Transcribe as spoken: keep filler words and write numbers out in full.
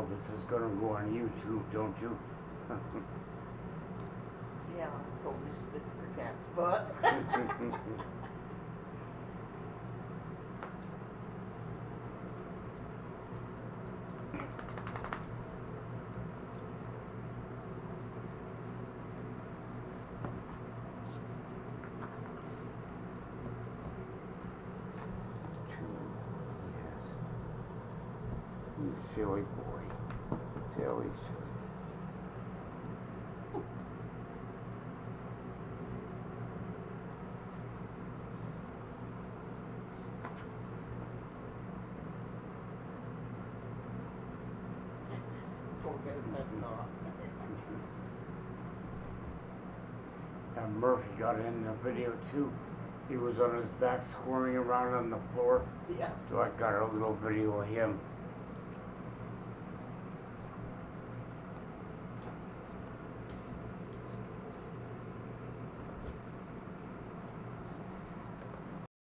know this is gonna go on YouTube, don't you? Yeah, Toby spit your cat's butt. You silly boy. Silly, silly. Don't get his head off. And Murphy got in the video too. He was on his back squirming around on the floor. Yeah. So I got a little video of him.